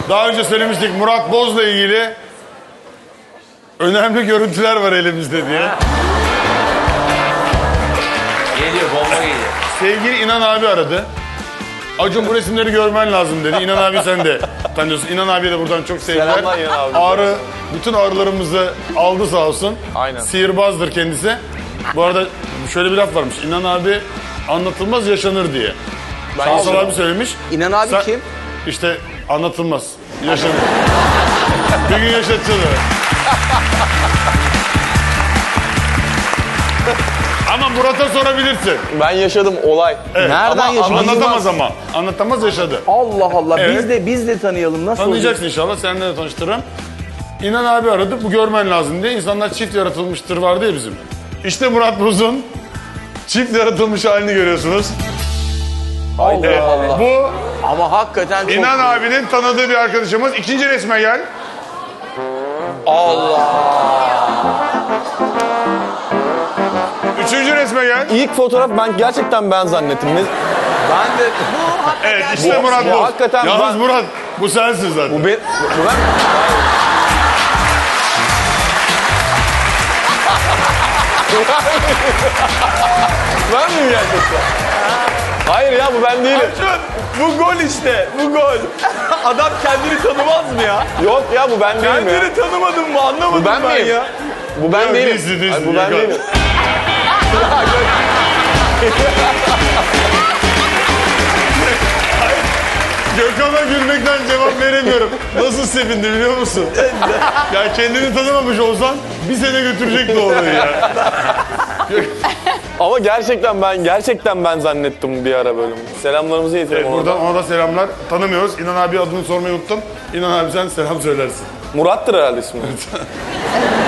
Daha önce söylemiştik Murat Boz'la ilgili önemli görüntüler var elimizde diye. Geliyor, bomba geliyor. Sevgili İnan abi aradı. Acun bu resimleri görmen lazım dedi. İnan abi sen de tanıyorsun. İnan abiye de buradan çok sevgiler. Selamlar İnan abi. Ağrı bütün ağrılarımızı aldı sağ olsun. Aynen. Sihirbazdır kendisi. Bu arada şöyle bir laf varmış. İnan abi anlatılmaz yaşanır diye. Şansal abi söylemiş. İnan abi Sen- kim? İşte anlatılmaz. Yaşanır. Bir gün yaşatacağız. Ama Murat'a sorabilirsin. Ben yaşadım olay. Evet, Nereden ama yaşadın? anlatamaz ama. Anlatamaz yaşadı. Allah Allah. Evet. Biz de tanıyalım. Nasıl Tanıyacaksın inşallah. Seninle de tanıştırırım. İnan abi aradı. Bu görmen lazım diye. İnsanlar çift yaratılmıştır vardı ya bizim. İşte Murat Boz'un çift yaratılmış halini görüyorsunuz. Allah Evet, Allah. bu Ama hakikaten çok... İnan abinin tanıdığı bir arkadaşımız. İkinci resme gel. Üçüncü resme gel. İlk fotoğraf gerçekten ben zannettim. Ben de... Evet işte Murat bu Boz. hakikaten Yalnız ben- Murat bu sensin zaten. Bu ben... Ben miyim gerçekten? Hayır ya bu ben değilim. Bu gol işte, bu gol. Adam kendini tanımaz mı ya? Yok ya bu ben değilim ya. Kendini tanımadın mı? Anlamadım Bu ben miyim? ya. Bu ben Yok, değilim. değilsin, Hayır, bu ben yok. değilim. Gökhan'a gülmekten cevap veremiyorum. Nasıl sevindi biliyor musun? Ya kendini tanımamış olsan bir sene götürecekti olayı ya. Ama gerçekten ben zannettim bir ara böyle. Selamlarımızı iletelim ona. Buradan ona da selamlar. Tanımıyoruz. İnan abi adını sormayı unuttum. İnan abi sen selam söylersin. Murat'tır herhalde ismi.